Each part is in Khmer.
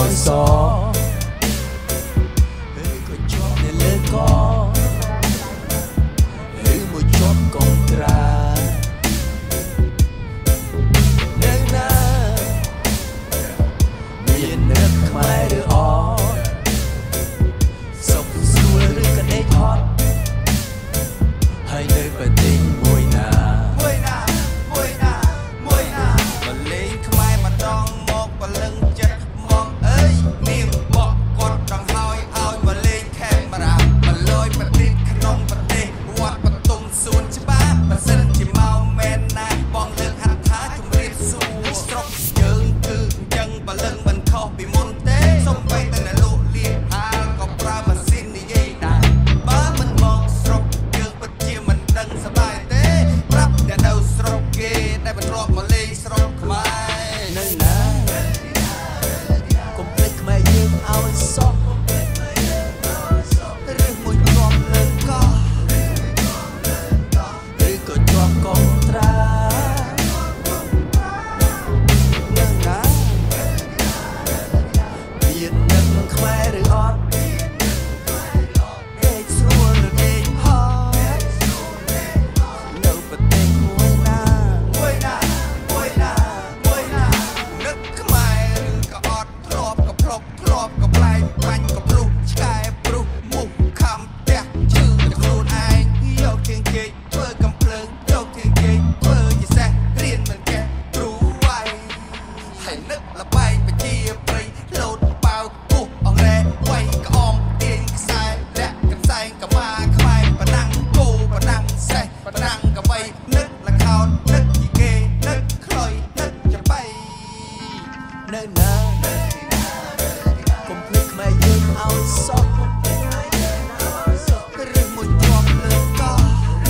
ឲ្យសឬក៏ជាប់នៅលើកឬមួយជាប់កុងត្រានៅណាមាននឹកខ្មែរឬអត់សុខស្រួលឬក៏ដេកហត់ហើយនៅប្រទេសមួយណាបលេងខ្មែរម្ដងមកបលឹងចិត្តមកអើយនាងបកគាត់ដងហើយឲ្យបលេងខេមរាបលយប្រទេសក្នុងប្រទេសវត្តបន្ទុំសួនច្បារបើសិនជាមកមែនណាបងលើកហាត់ថាជំរាបសួរស្រុកយើងគឺអញ្ចឹងបលឹងមិនខុសពីមុនទេសូម្បីតែនៅលោកលៀបហាលក៏ប្រើម៉ាស៊ីននិយាយដែរបើមិនមកស្រុកយើងពិតជាមិនដឹងសប្បាយទេប្រាប់តែនៅស្រុកគេដែលមិនរាប់មកលេងស្រុកខ្មែរនៅណាកុំភ្លេចខ្មែរយើងឲ្យសោះឬមួយជាប់លើកោះឬក៏ជាប់កុងត្រានៅណាមាននឹកខ្មែរឬអត់ដេកស្រួលឬដេកហត់នៅប្រទេសមួយណានឹកខ្មែរឬក៏អត់ធ្លាប់ក៏ភ្លុកធ្លាប់ក៏ប្លែកបាញ់ក៏ភ្លុះឆ្កែព្រុសមុខខំផ្ទះជឿតែខ្លួនឯងយកជាងជែកធ្វើកំភ្លើងយកជាងជែកធ្វើជាសេះរៀនមិនចេះគ្រូវាយហើយនឹកលបែងបជាព្រៃលោតប៉ៅពុះអង្រែវាយក្អមទាញខ្សែលាក់កន្សែងកមាខ្មែរប៉ណ្ណាំងគោប៉ណ្ណាំងសេះប៉ណ្ណាំងកបីនឹកលខោននឹកជីគេនឹកខ្លោយនឹកចំបៃនៅណាកុំភ្លេចខ្មែរយើងឲ្យសោះឬមួយជាប់លើកោះ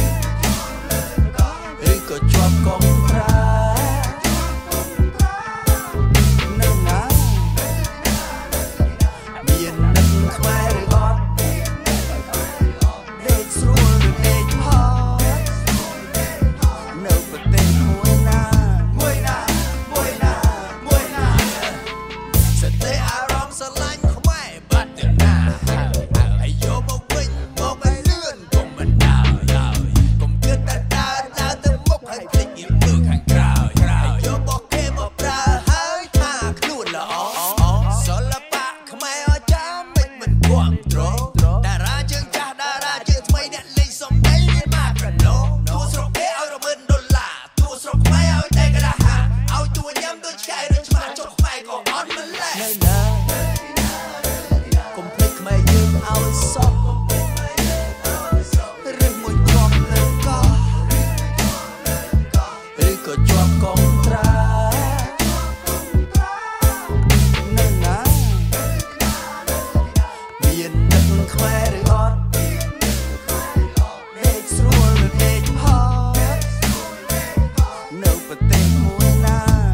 ឬក៏ជាប់កុងត្រានៅណាមាននឹកខ្មែរឬអត់ដេកស្រួលឬដេកហត់នៅប្រទេសមួយណាសតិអារម្មណ៍ស្រឡាញ់ខ្មែរបាត់ទៅណាហើយយកមកវិញមកឲ្យលឿនកុំមិនដើរកុំគិតតែដើរទៅមុខហើយភ្លេចងារមើលខាងក្រោយហើយយកបោះគេមកប្រើហើយថាខ្លួនល្អសិល្បៈខ្មែរអស្ចារ្យមិនគ្រប់ត្រតារាជើងចាស់តារាជើងថ្មីអ្នកលេងសំដីមានមកប្រណូតួស្រុកគេឲ្យ$1,000,000តួស្រុកខ្មែរឲ្យតែក្រាហាឲ្យតួញ៉ាំដូចឆ្កែឬឆ្មាចុះខ្មែរក៏អត់មិនលែនៅណាកុំភ្លេចខ្មែរយើងឲ្យសោះឬមួយជាប់លើកោះឬក៏ជាប់កុងត្រានៅណាមាននឹកខ្មែរឬអត់ដេកស្រួលឬដេកហត់នៅប្រទេសមួយណា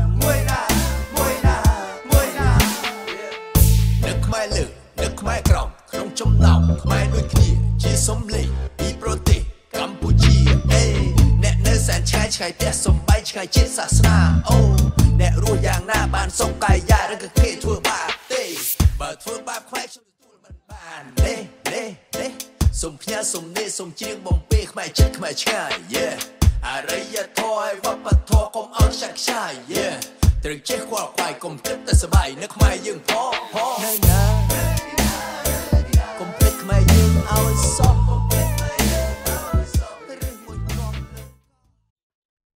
នឹកខ្មែរលើនឹកខ្មែរក្រោមក្នុងចំណោមខ្មែរដូចគ្នាជាសំឡេងពីប្រទេសកម្ពុជាអ្នកនៅសែនឆ្ងាយផ្ទះសំបីឆ្ងាយជាតិសាសនាអូអ្នករស់យ៉ាងណាបានសុខកាយយ៉ាឬក៏គេធ្វើបាបទេបើធ្វើបាបខ្មែរខ្ញុំទទួលមិនបានទេសុំផ្ញើសុំនេសុំជ្រៀងបំពេខ្មែរចិត្តខ្មែរឆ្ងាយអរិយធម៌ឲ្យវប្បធម៌កុំឲ្យចាក់ឆាយត្រូវចេះខ្វល់ខ្វាយកុំគិតតែសបាយនៅខ្មែរយើងផងនៅណាកុំភ្លេចខ្មែរយើងឲ្យសោះ